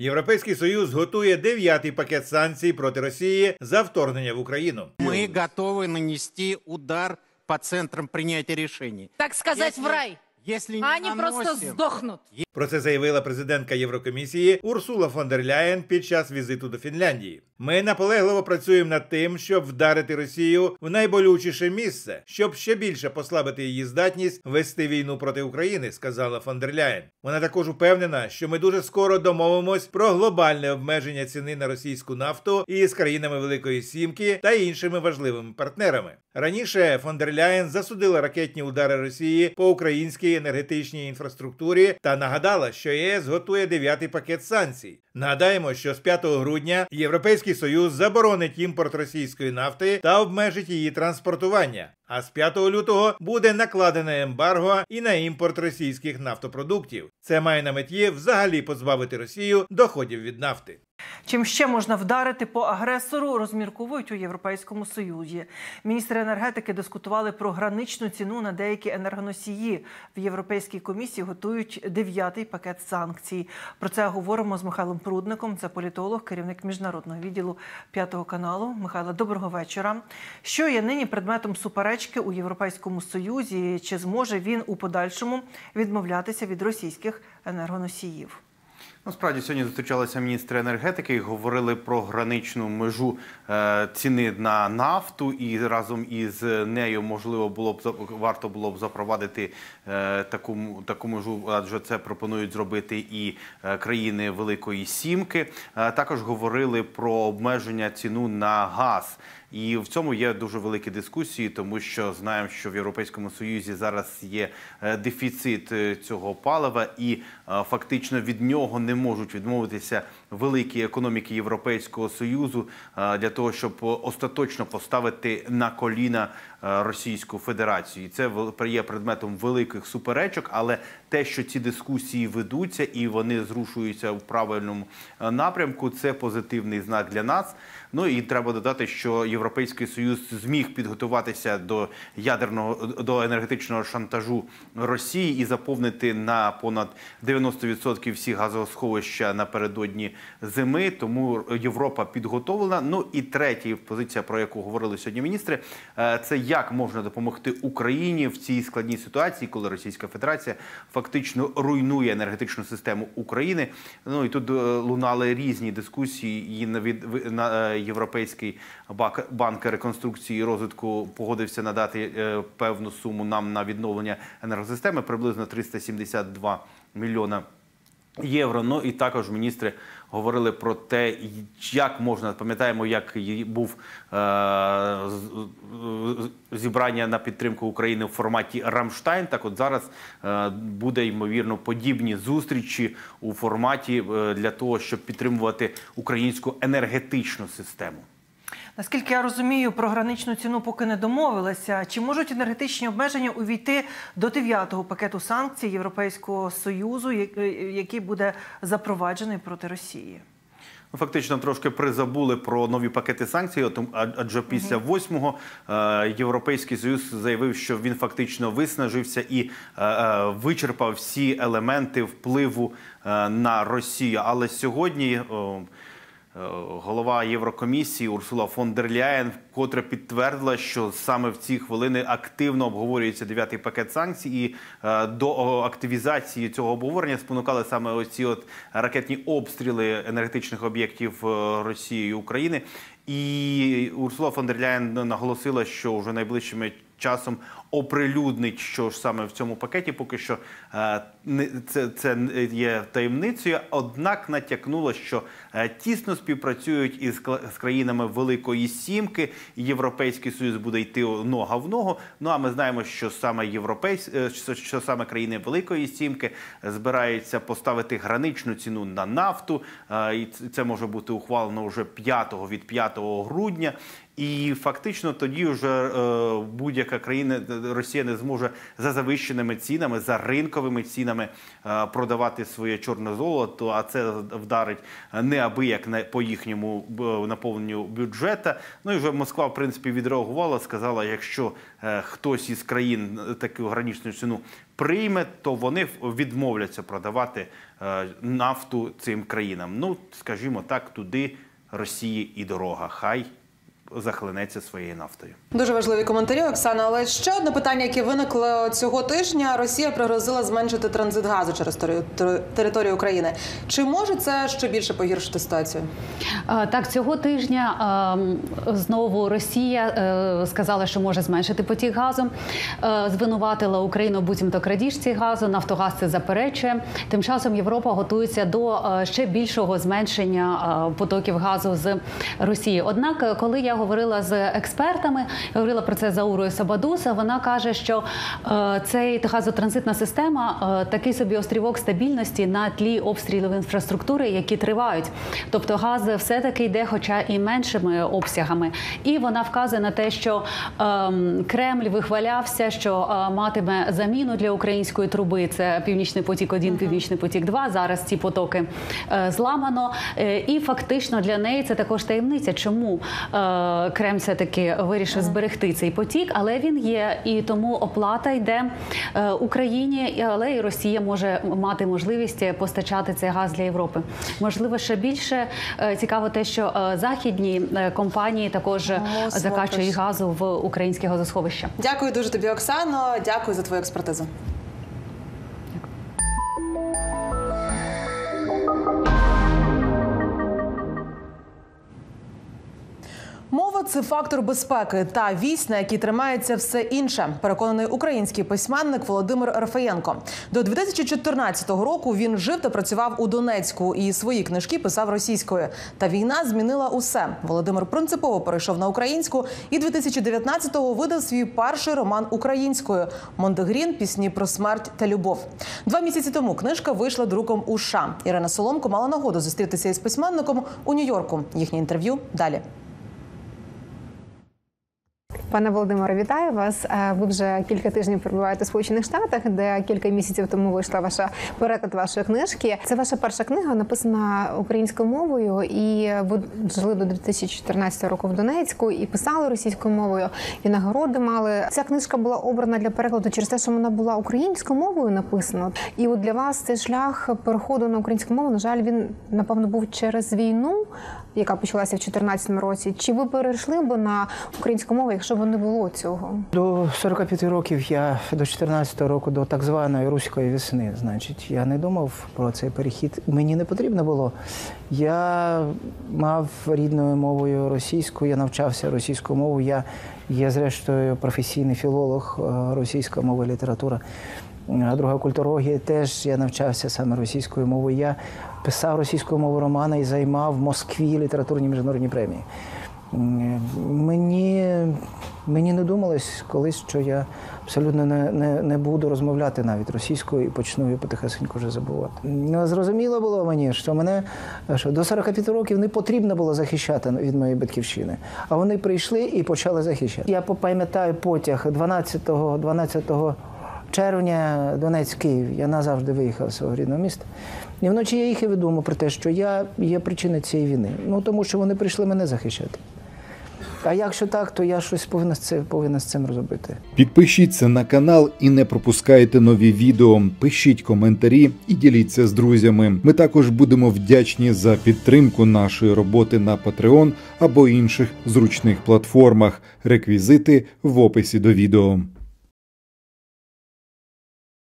Європейський Союз готує 9-й пакет санкцій проти Росії за вторгнення в Україну. Ми готові нанести удар по центрам прийняття рішень. Так сказать, в рай. А они просто сдохнут. Про це заявила президентка Єврокомісії Урсула фон дер Ляєн під час візиту до Фінляндії. Ми наполегливо працюємо над тим, щоб вдарити Росію в найболючіше місце, щоб ще більше послабити її здатність вести війну проти України, сказала фон дер Ляєн. Вона також упевнена, що ми дуже скоро домовимось про глобальне обмеження ціни на російську нафту із країнами Великої Сімки та іншими важливими партнерами. Раніше фон дер Ляєн засудила ракетні удари Росії по українській енергетичній інфраструктурі та нагадала, що ЄС готує 9-й пакет санкцій. Нагадаємо, що з 5 грудня Європейський Союз заборонить імпорт російської нафти та обмежить її транспортування. А з 5 лютого буде накладене ембарго і на імпорт російських нафтопродуктів. Це має на меті взагалі позбавити Росію доходів від нафти. Чим ще можна вдарити по агресору, розмірковують у Європейському Союзі. Міністри енергетики дискутували про граничну ціну на деякі енергоносії. В Європейській комісії готують 9-й пакет санкцій. Про це говоримо з Михайлом Прудником. Це політолог, керівник міжнародного відділу 5 каналу. Михайло, доброго вечора. Що є нині предметом суперечки у Європейському Союзі? Чи зможе він у подальшому відмовлятися від російських енергоносіїв? Насправді, сьогодні зустрічалися міністри енергетики і говорили про граничну межу ціни на нафту, і разом із нею, можливо, варто було б запровадити таку межу, адже це пропонують зробити і країни Великої Сімки. Також говорили про обмеження ціну на газ. І в цьому є дуже великі дискусії, тому що знаємо, що в Європейському Союзі зараз є дефіцит цього палива, і фактично від нього не можуть відмовитися великі економіки Європейського Союзу для того, щоб остаточно поставити на коліна Російську Федерацію. І це є предметом великих суперечок, але те, що ці дискусії ведуться і вони зрушуються в правильному напрямку, це позитивний знак для нас. Ну і треба додати, що Європейський Союз зміг підготуватися до енергетичного шантажу Росії і заповнити на понад 90% всі газосховища напередодні зими, тому Європа підготовлена. Ну і третя позиція, про яку говорили сьогодні міністри, це як можна допомогти Україні в цій складній ситуації, коли Російська Федерація фактично руйнує енергетичну систему України. Ну і тут лунали різні дискусії, і Європейський банк реконструкції і розвитку погодився надати певну суму нам на відновлення енергосистеми, приблизно 372 мільйона євро. Ну і також міністри говорили про те, як можна, пам'ятаємо, як був зібрання на підтримку України в форматі «Рамштайн», так от зараз буде, ймовірно, подібні зустрічі у форматі для того, щоб підтримувати українську енергетичну систему. Наскільки я розумію, про граничну ціну поки не домовилися. Чи можуть енергетичні обмеження увійти до 9-го пакету санкцій Європейського Союзу, який буде запроваджений проти Росії? Фактично трошки призабули про нові пакети санкцій, адже після 8-го Європейський Союз заявив, що він фактично виснажився і вичерпав всі елементи впливу на Росію. Але сьогодні голова Єврокомісії Урсула фон дер Ляєн вкотре підтвердила, що саме в ці хвилини активно обговорюється 9-й пакет санкцій, і до активізації цього обговорення спонукали саме оці ракетні обстріли енергетичних об'єктів Росії і України. І Урсула фон дер Ляєн наголосила, що вже найближчими часом оприлюднить, що ж саме в цьому пакеті. Поки що це є таємницею, однак натякнуло, що тісно співпрацюють із країнами Великої Сімки, і Європейський Союз буде йти нога в ногу. Ну а ми знаємо, що саме країни Великої Сімки збираються поставити граничну ціну на нафту, і це може бути ухвалено вже від 5 грудня. І фактично тоді вже будь-яка країна Росія не зможе за завищеними цінами, за ринковими цінами продавати своє чорне золото, а це вдарить неабияк по їхньому наповненню бюджету. Ну і вже Москва, в принципі, відреагувала, сказала, якщо хтось із країн таку граничну ціну прийме, то вони відмовляться продавати нафту цим країнам. Ну, скажімо так, туди Росії і дорога. Хай захлинеться своєю нафтою. Дуже важливі коментарі, Оксана. Але ще одне питання, яке виникло цього тижня. Росія пригрозила зменшити транзит газу через територію України. Чи може це ще більше погіршити ситуацію? Так, цього тижня знову Росія сказала, що може зменшити потік газу. Звинуватила Україну буцімто крадіжці газу. Нафтогаз це заперечує. Тим часом Європа готується до ще більшого зменшення потоків газу з Росії. Однак, коли я говорила з експертами, я говорила про це з Аурою Сабадус, вона каже, що цей газотранзитна система такий собі острівок стабільності на тлі обстрілів інфраструктури, які тривають. Тобто газ все-таки йде, хоча і меншими обсягами. І вона вказує на те, що Кремль вихвалявся, що матиме заміну для української труби. Це Північний потік-1, Північний потік-2. Зараз ці потоки зламано. І фактично для неї це також таємниця. Чому Кремль все-таки вирішив зберегти цей потік, але він є, і тому оплата йде Україні, але і Росія може мати можливість постачати цей газ для Європи. Можливо, ще більше цікаво те, що західні компанії також закачують газу в українське газосховище. Дякую дуже тобі, Оксано. Дякую за твою експертизу. Мова – це фактор безпеки та вісь, на якій тримається все інше, переконаний український письменник Володимир Рафаєнко. До 2014 року він жив та працював у Донецьку і свої книжки писав російською. Та війна змінила усе. Володимир принципово перейшов на українську і 2019-го видав свій перший роман українською «Монтегрін. Пісні про смерть та любов». 2 місяці тому книжка вийшла друком у США. Ірина Соломко мала нагоду зустрітися із письменником у Нью-Йорку. Їхнє інтерв'ю далі. Пане Володимире, вітаю вас. Ви вже кілька тижнів перебуваєте у Сполучених Штатах, де кілька місяців тому вийшла переклад вашої книжки. Це ваша перша книга, написана українською мовою, і ви жили до 2014 року в Донецьку і писали російською мовою, і нагороди мали. Ця книжка була обрана для перекладу через те, що вона була українською мовою написана. І от для вас цей шлях переходу на українську мову, на жаль, він, напевно, був через війну, яка почалася в 2014 році. Чи ви перейшли б на українську мову, якщо б не було цього? До 45 років я, до 14 року, до так званої руської весни, значить, я не думав про цей перехід. Мені не потрібно було. Я мав рідною мовою російську, я навчався російською мовою. Я є, зрештою, професійний філолог російської мови, література. Друга культурологія, теж я навчався саме російською мовою. Я писав російською мовою романи і займав в Москві літературні міжнародні премії. Мені не думалось колись, що я абсолютно не буду розмовляти навіть російською і почну її потихесеньку вже забувати. Зрозуміло було мені, що до 45 років не потрібно було захищати від моєї батьківщини. А вони прийшли і почали захищати. Я пам'ятаю потяг 12 червня Донець-Київ. Я назавжди виїхав з свого рідного міста. І вночі я їхав і думав про те, що я є причиною цієї війни. Тому що вони прийшли мене захищати. А якщо так, то я щось повинен з цим зробити. Підпишіться на канал і не пропускайте нові відео. Пишіть коментарі і діліться з друзями. Ми також будемо вдячні за підтримку нашої роботи на Patreon або інших зручних платформах. Реквізити в описі до відео.